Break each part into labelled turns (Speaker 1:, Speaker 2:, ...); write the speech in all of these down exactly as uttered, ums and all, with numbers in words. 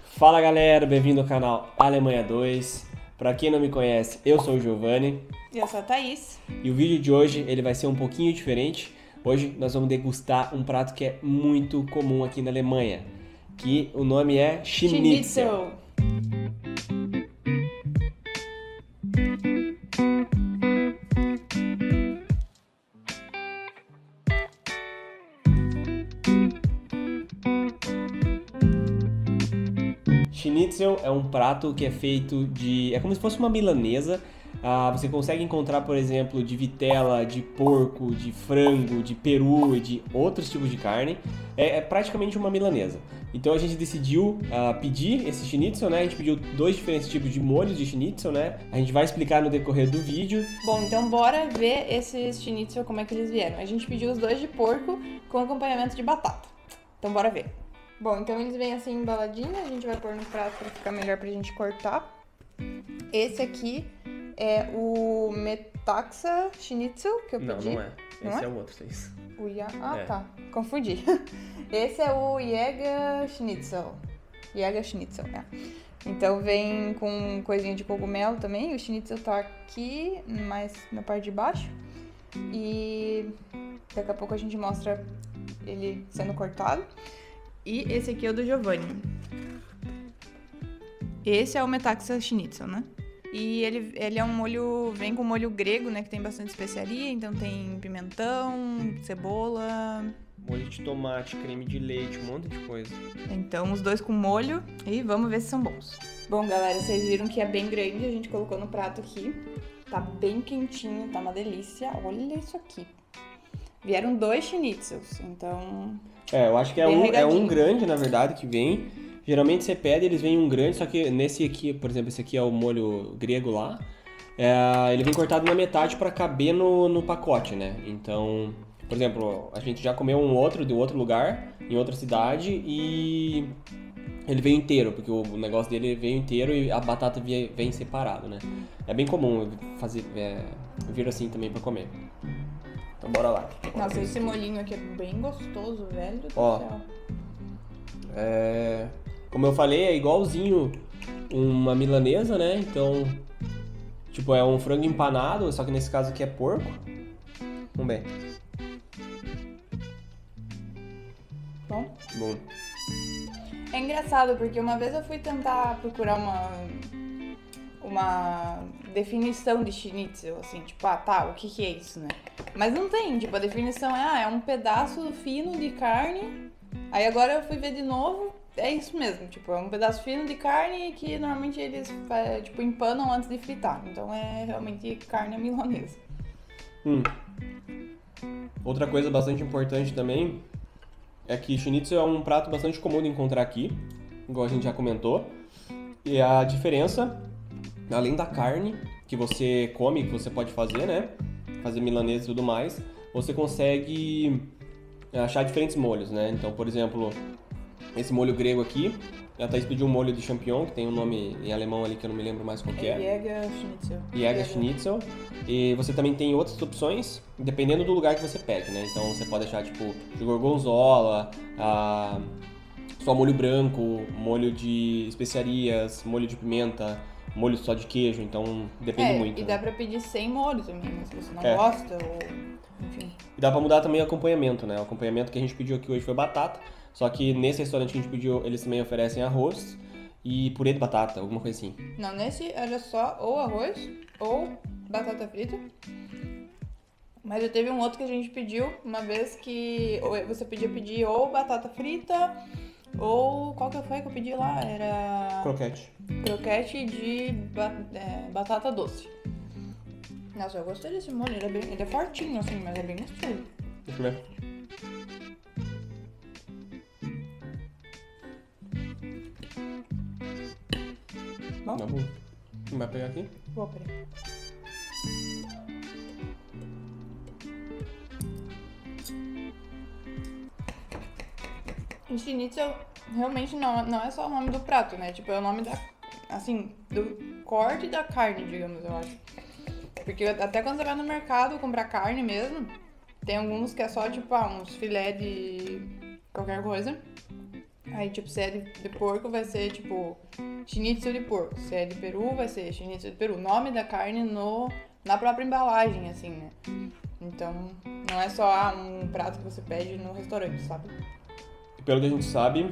Speaker 1: Fala galera, bem-vindo ao canal Alemanha dois. Pra quem não me conhece, eu sou o Giovanni.
Speaker 2: E eu sou a Thaís.
Speaker 1: E o vídeo de hoje ele vai ser um pouquinho diferente. Hoje nós vamos degustar um prato que é muito comum aqui na Alemanha, que o nome é Schnitzel. Schnitzel é um prato que é feito de... é como se fosse uma milanesa. Ah, você consegue encontrar, por exemplo, de vitela, de porco, de frango, de peru e de outros tipos de carne. É, é praticamente uma milanesa. Então a gente decidiu ah, pedir esse schnitzel, né? A gente pediu dois diferentes tipos de molhos de schnitzel, né? A gente vai explicar no decorrer do vídeo.
Speaker 2: Bom, então bora ver esses schnitzel, como é que eles vieram. A gente pediu os dois de porco com acompanhamento de batata. Então bora ver. Bom, então eles vêm assim embaladinhos, a gente vai pôr no prato pra ficar melhor pra gente cortar. Esse aqui é o Metaxa Schnitzel que eu pedi.
Speaker 1: Não, não é.
Speaker 2: Não
Speaker 1: Esse
Speaker 2: é?
Speaker 1: é o outro, Thaís.
Speaker 2: O Ya... Ah,
Speaker 1: É.
Speaker 2: tá. Confundi. Esse é o Jäger Schnitzel. Jäger Schnitzel, é. Então vem com coisinha de cogumelo também. O Schnitzel tá aqui, mais na parte de baixo. E daqui a pouco a gente mostra ele sendo cortado. E esse aqui é o do Giovanni. Esse é o Metaxa Schnitzel, né? E ele, ele é um molho, vem com molho grego, né? Que tem bastante especiaria, então tem pimentão, cebola.
Speaker 1: Molho de tomate, creme de leite, um monte de coisa.
Speaker 2: Então os dois com molho e vamos ver se são bons. Bom, galera, vocês viram que é bem grande, a gente colocou no prato aqui. Tá bem quentinho, tá uma delícia. Olha isso aqui. Vieram dois schnitzels, então...
Speaker 1: É, eu acho que é
Speaker 2: Bem
Speaker 1: um, é um
Speaker 2: regadinho.
Speaker 1: grande, na verdade, que vem. Geralmente você pede, eles vêm um grande, só que nesse aqui, por exemplo, esse aqui é o molho grego lá. É, ele vem cortado na metade para caber no, no pacote, né? Então, por exemplo, a gente já comeu um outro de outro lugar, em outra cidade, e ele veio inteiro, porque o negócio dele veio inteiro e a batata vem, vem separado, né? É bem comum fazer, é, vir assim também para comer. Então bora lá.
Speaker 2: Nossa, esse molhinho aqui é bem gostoso, velho do
Speaker 1: Ó.
Speaker 2: céu.
Speaker 1: É, como eu falei, é igualzinho uma milanesa, né? Então, tipo, é um frango empanado, só que nesse caso aqui é porco. Vamos ver.
Speaker 2: Bom.
Speaker 1: Bom.
Speaker 2: É engraçado, porque uma vez eu fui tentar procurar uma, uma definição de schnitzel, assim, tipo, ah, tá, o que que é isso, né? Mas não tem, tipo, a definição é, ah, é um pedaço fino de carne. Aí agora eu fui ver de novo, é isso mesmo, tipo, é um pedaço fino de carne que normalmente eles, é, tipo, empanam antes de fritar. Então é realmente carne à milanesa.
Speaker 1: Hum. Outra coisa bastante importante também é que schnitzel é um prato bastante comum de encontrar aqui, igual a gente já comentou. E a diferença, além da carne que você come, que você pode fazer, né? Fazer milanesa e tudo mais, você consegue achar diferentes molhos, né? Então, por exemplo, esse molho grego aqui, a Thaís pediu um molho de champignon, que tem um nome em alemão ali que eu não me lembro mais qual que é.
Speaker 2: Jäger Schnitzel.
Speaker 1: Jäger Schnitzel. E você também tem outras opções, dependendo do lugar que você pede, né? Então você pode achar tipo de gorgonzola, ah, só molho branco, molho de especiarias, molho de pimenta, molho só de queijo, então depende
Speaker 2: É,
Speaker 1: muito.
Speaker 2: e
Speaker 1: né?
Speaker 2: dá pra pedir sem molho também, né? Se você não
Speaker 1: É.
Speaker 2: gosta, ou... enfim.
Speaker 1: E dá pra mudar também o acompanhamento, né? O acompanhamento que a gente pediu aqui hoje foi batata, só que nesse restaurante que a gente pediu, eles também oferecem arroz e purê de batata, alguma coisa assim.
Speaker 2: Não, nesse era só ou arroz ou batata frita. Mas já teve um outro que a gente pediu uma vez que ou você podia pedir ou batata frita ou qual que foi que eu pedi lá? Era
Speaker 1: Croquete.
Speaker 2: croquete de ba- é, batata doce. Nossa, eu gostei desse molho, ele é, bem, ele é fortinho assim, mas é bem gostoso.
Speaker 1: Deixa eu ver.
Speaker 2: Bom,
Speaker 1: Tá bom. Não vai pegar aqui?
Speaker 2: vou peraí. O schnitzel realmente não, não é só o nome do prato, né? Tipo, é o nome da, assim, do corte da carne, digamos, eu acho. Porque até quando você vai no mercado comprar carne mesmo, tem alguns que é só, tipo, ah, uns filé de qualquer coisa. Aí, tipo, se é de, de porco, vai ser, tipo, schnitzel de porco. Se é de peru, vai ser schnitzel de peru. O nome da carne no, na própria embalagem, assim, né? Então, não é só ah, um prato que você pede no restaurante, sabe?
Speaker 1: Pelo que a gente sabe,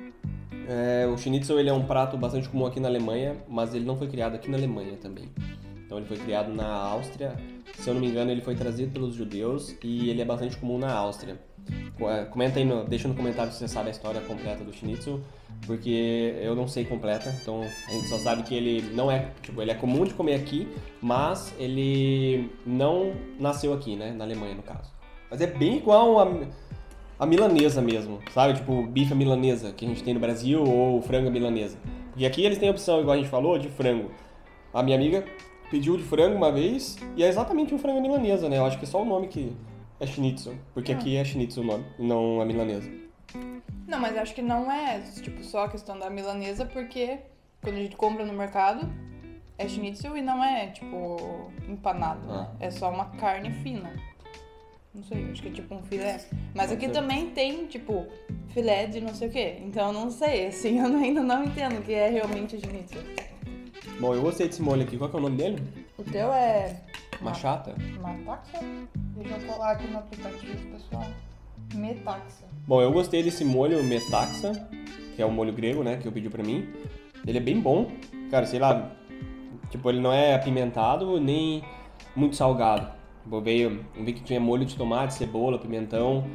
Speaker 1: é, o schnitzel ele é um prato bastante comum aqui na Alemanha, mas ele não foi criado aqui na Alemanha também. Então, ele foi criado na Áustria. Se eu não me engano, ele foi trazido pelos judeus e ele é bastante comum na Áustria. Comenta aí, no, deixa no comentário se você sabe a história completa do schnitzel, porque eu não sei completa, então a gente só sabe que ele não é, tipo, ele é comum de comer aqui, mas ele não nasceu aqui, né, na Alemanha no caso. Mas é bem igual a, a milanesa mesmo, sabe, tipo bife à milanesa que a gente tem no Brasil ou frango à milanesa. Porque aqui eles têm a opção, igual a gente falou, de frango. A minha amiga pediu de frango uma vez e é exatamente um frango à milanesa, né, eu acho que é só o nome que... É schnitzel, porque ah. aqui é schnitzel o nome, não a milanesa.
Speaker 2: Não, mas acho que não é, tipo, só a questão da milanesa, porque quando a gente compra no mercado, é schnitzel e não é, tipo, empanado, ah. né? É só uma carne fina. Não sei, acho que é tipo um filé. Mas aqui também tem, tipo, filé de não sei o quê. Então eu não sei, assim, eu ainda não entendo o que é realmente schnitzel.
Speaker 1: Bom, eu gostei desse molho aqui. Qual que é o nome dele?
Speaker 2: O teu é...
Speaker 1: Machata?
Speaker 2: Metaxa? Deixa eu colar aqui no aplicativo, pessoal. Metaxa.
Speaker 1: Bom, eu gostei desse molho Metaxa, que é o molho grego, né, que eu pedi pra mim. Ele é bem bom. Cara, sei lá, tipo, ele não é apimentado nem muito salgado. Eu vi, eu vi que tinha molho de tomate, cebola, pimentão,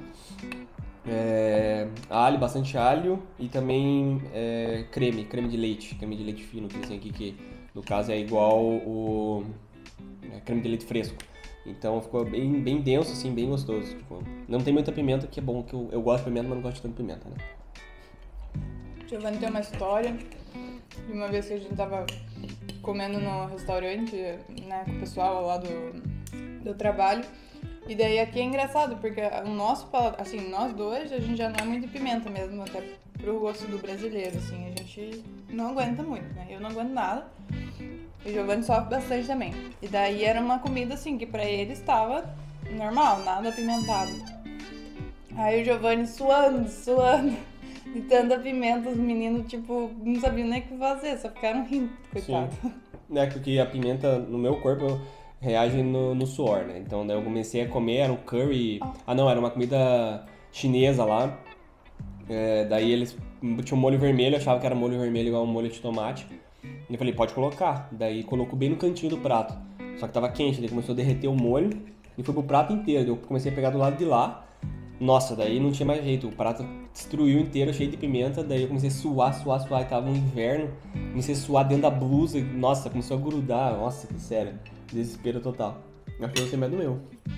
Speaker 1: é, alho, bastante alho e também é, creme, creme de leite, creme de leite fino, que tem aqui, que no caso é igual o... É creme de leite fresco. Então ficou bem, bem denso, assim, bem gostoso. Tipo, não tem muita pimenta, que é bom, que eu, eu gosto de pimenta, mas não gosto de tanto pimenta, né?
Speaker 2: Giovanni tem uma história de uma vez que a gente tava comendo no restaurante, né, com o pessoal lá do, do trabalho. E daí aqui é engraçado, porque o nosso, assim, nós dois, a gente já não é muito de pimenta mesmo, até pro gosto do brasileiro, assim, a gente não aguenta muito, né? Eu não aguento nada. E o Giovanni sofre bastante também. E daí era uma comida assim, que pra ele estava normal, nada apimentado. Aí o Giovanni suando, suando, de tanta pimenta, os meninos, tipo, não sabiam nem o que fazer, só ficaram rindo, coitado.
Speaker 1: Sim. É porque a pimenta no meu corpo reage no, no suor, né? Então daí eu comecei a comer, era um curry... Oh. Ah não, era uma comida chinesa lá. É, daí eles tinham um molho vermelho, eu achava que era molho vermelho igual um molho de tomate. E eu falei, pode colocar. Daí colocou bem no cantinho do prato. Só que tava quente, daí começou a derreter o molho e foi pro prato inteiro. Eu comecei a pegar do lado de lá. Nossa, daí não tinha mais jeito. O prato destruiu inteiro, cheio de pimenta. Daí eu comecei a suar, suar, suar. E tava no inverno. Comecei a suar dentro da blusa. Nossa, começou a grudar. Nossa, que sério. Desespero total. Acho que você medo meu.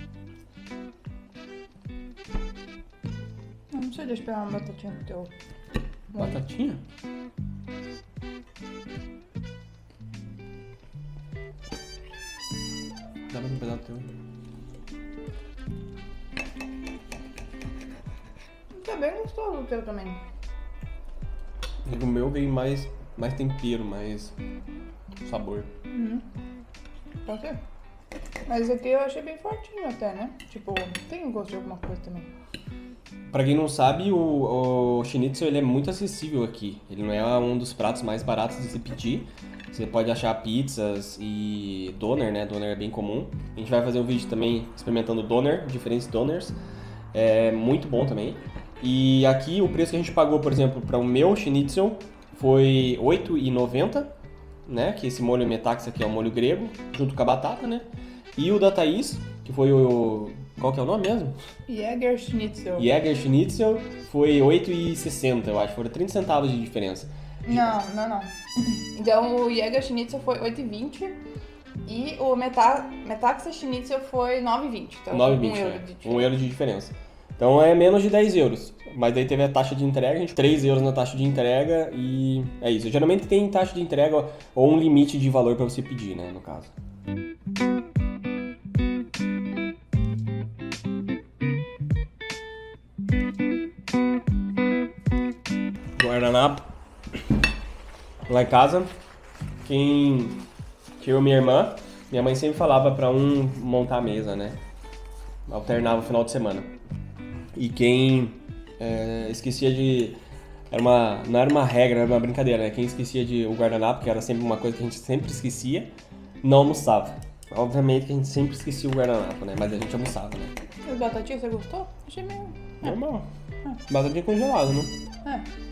Speaker 2: Não sei, deixa eu pegar uma batatinha pro teu.
Speaker 1: Batatinha? Dá mais um pedaço teu.
Speaker 2: Tá bem gostoso o teu também.
Speaker 1: O meu veio mais, mais tempero, mais sabor.
Speaker 2: Uhum. Pode ser. Mas esse aqui eu achei bem fortinho até, né? Tipo, tem gosto de alguma coisa também.
Speaker 1: Pra quem não sabe, o, o schnitzel ele é muito acessível aqui. Ele não é um dos pratos mais baratos de se pedir. Você pode achar pizzas e doner, né? Doner é bem comum. A gente vai fazer um vídeo também experimentando doner, diferentes doners. É muito bom também. E aqui o preço que a gente pagou, por exemplo, para o meu schnitzel foi oito reais e noventa centavos, né? Que esse molho Metaxa aqui é o molho grego, junto com a batata, né? E o da Thaís, que foi o... Qual que é o nome mesmo?
Speaker 2: Jäger Schnitzel.
Speaker 1: Jäger Schnitzel foi oito reais e sessenta centavos, eu acho. Foram trinta centavos de diferença.
Speaker 2: Não, não, não. Então o Jäger Schnitzel foi oito reais e vinte centavos e o Meta, Metaxa Schnitzel foi nove reais e vinte centavos. Então
Speaker 1: nove reais e vinte centavos, um, é. um euro de diferença. Então é menos de dez euros. Mas daí teve a taxa de entrega, a gente três euros na taxa de entrega e é isso. Geralmente tem taxa de entrega ou um limite de valor para você pedir, né, no caso. Guardanapo. Lá em casa, quem eu e minha irmã, minha mãe sempre falava para um montar a mesa, né? Alternava o final de semana. E quem é, esquecia de era uma, não era uma regra, era uma brincadeira, né? Quem esquecia de o guardanapo, que era sempre uma coisa que a gente sempre esquecia, não almoçava. Obviamente que a gente sempre esquecia o guardanapo, né? Mas a gente almoçava, né?
Speaker 2: E os batatinhos, você gostou? Achei meio...
Speaker 1: Normal.
Speaker 2: É.
Speaker 1: Batatinha congelada, né?
Speaker 2: É.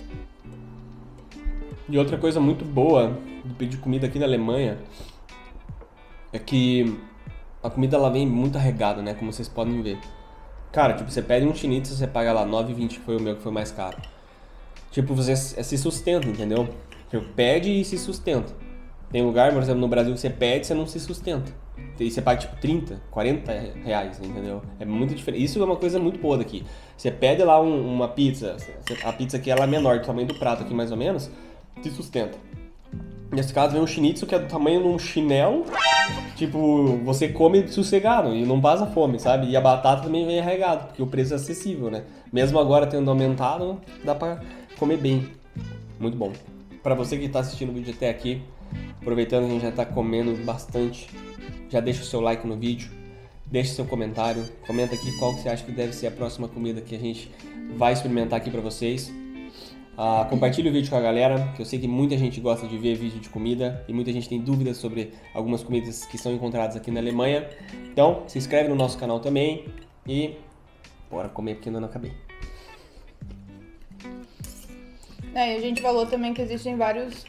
Speaker 1: E outra coisa muito boa de pedir comida aqui na Alemanha é que a comida ela vem muito arregada, né? Como vocês podem ver. Cara, tipo, você pede um schnitzel, você paga lá nove e vinte, que foi o meu que foi mais caro. Tipo, você se sustenta, entendeu? Tipo, pede e se sustenta. Tem lugar, por exemplo, no Brasil que você pede e você não se sustenta. E você paga tipo trinta, quarenta reais, entendeu? É muito diferente. Isso é uma coisa muito boa daqui. Você pede lá um, uma pizza, a pizza aqui ela é menor, do tamanho do prato aqui mais ou menos, se sustenta. Nesse caso vem um schnitzel que é do tamanho de um chinelo, tipo, você come sossegado e não passa fome, sabe? E a batata também vem arregada, porque o preço é acessível, né? Mesmo agora tendo aumentado, dá pra comer bem. Muito bom. Pra você que tá assistindo o vídeo até aqui, aproveitando que a gente já tá comendo bastante, já deixa o seu like no vídeo, deixa seu comentário, comenta aqui qual que você acha que deve ser a próxima comida que a gente vai experimentar aqui pra vocês. Uh, compartilhe o vídeo com a galera, que eu sei que muita gente gosta de ver vídeo de comida e muita gente tem dúvidas sobre algumas comidas que são encontradas aqui na Alemanha. Então, se inscreve no nosso canal também e bora comer porque ainda não acabei.
Speaker 2: É, e a gente falou também que existem vários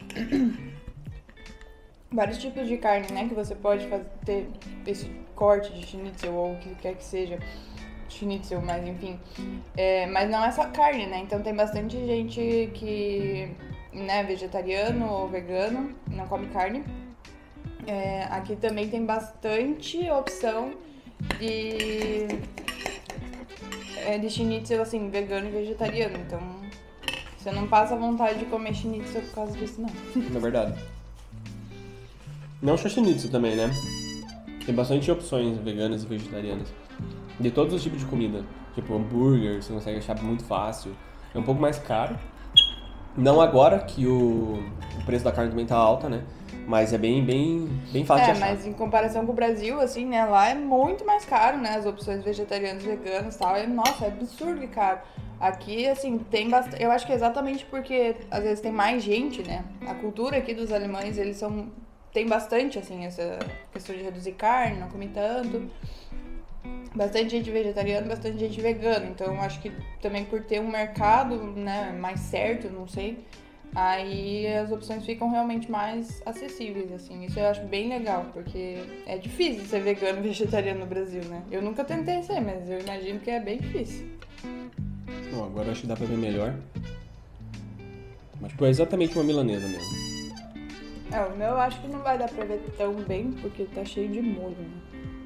Speaker 2: vários tipos de carne, né? Que você pode fazer, ter esse corte de schnitzel ou o que quer que seja. Schnitzel, mas enfim. É, mas não é só carne, né? Então tem bastante gente que, né, vegetariano ou vegano, não come carne. É, aqui também tem bastante opção de, é, de schnitzel, assim, vegano e vegetariano. Então você não passa vontade de comer schnitzel por causa disso, não.
Speaker 1: Na verdade. Não só schnitzel também, né? Tem bastante opções veganas e vegetarianas. De todos os tipos de comida. Tipo hambúrguer, você consegue achar muito fácil. É um pouco mais caro. Não agora que o, o preço da carne também tá alta, né? Mas é bem, bem, bem fácil
Speaker 2: é,
Speaker 1: de achar.
Speaker 2: É, mas em comparação com o Brasil, assim, né? Lá é muito mais caro, né? As opções vegetarianas, veganas e tal. É, nossa, é absurdo de caro. Aqui, assim, tem bastante... Eu acho que é exatamente porque, às vezes, tem mais gente, né? A cultura aqui dos alemães, eles são... Tem bastante, assim, essa questão de reduzir carne, não comer tanto. Bastante gente vegetariana, bastante gente vegana. Então, acho que também por ter um mercado, né, mais certo, não sei, aí as opções ficam realmente mais acessíveis, assim. Isso eu acho bem legal, porque é difícil ser vegano e vegetariano no Brasil, né? Eu nunca tentei ser, mas eu imagino que é bem difícil.
Speaker 1: Bom, agora eu acho que dá pra ver melhor. Mas, tipo, é exatamente uma milanesa mesmo.
Speaker 2: É, o meu eu acho que não vai dar pra ver tão bem, porque tá cheio de molho, né?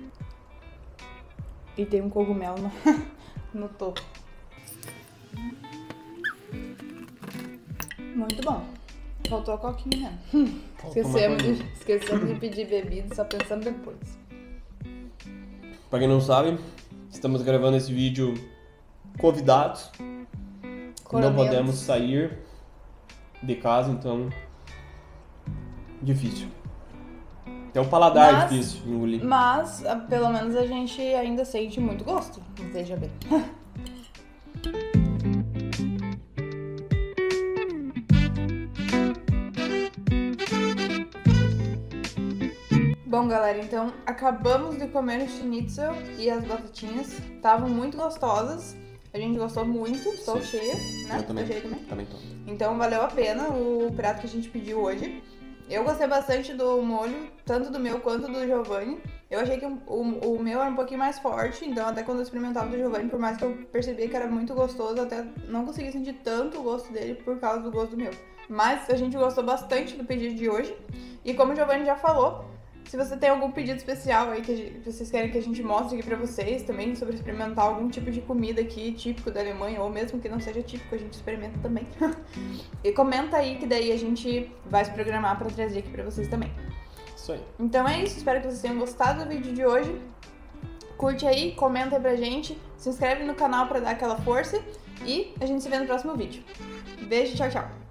Speaker 2: E tem um cogumelo no, no topo. Muito bom. Faltou a coquinha. Hum, esquecemos, de, esquecemos de pedir bebida, só pensando depois.
Speaker 1: Pra quem não sabe, estamos gravando esse vídeo convidados. Não podemos sair de casa, então... Difícil. Até o paladar mas, é difícil de engolir.
Speaker 2: Mas, pelo menos, a gente ainda sente muito gosto. Veja bem. Bom, galera, então acabamos de comer o schnitzel e as batatinhas. Estavam muito gostosas. A gente gostou muito. Estou
Speaker 1: Sim.
Speaker 2: cheia, né?
Speaker 1: Eu também.
Speaker 2: Tô cheia também.
Speaker 1: Também tô.
Speaker 2: Então valeu a pena o prato que a gente pediu hoje. Eu gostei bastante do molho, tanto do meu quanto do Giovanni. Eu achei que o, o, o meu era um pouquinho mais forte, então até quando eu experimentava do Giovanni, por mais que eu percebia que era muito gostoso, até não consegui sentir tanto o gosto dele por causa do gosto do meu. Mas a gente gostou bastante do pedido de hoje. E como o Giovanni já falou, se você tem algum pedido especial aí que, gente, que vocês querem que a gente mostre aqui pra vocês também, sobre experimentar algum tipo de comida aqui típico da Alemanha, ou mesmo que não seja típico, a gente experimenta também. E comenta aí que daí a gente vai se programar pra trazer aqui pra vocês também.
Speaker 1: Isso aí.
Speaker 2: Então é isso, espero que vocês tenham gostado do vídeo de hoje. Curte aí, comenta aí pra gente, se inscreve no canal pra dar aquela força e a gente se vê no próximo vídeo. Beijo, tchau, tchau!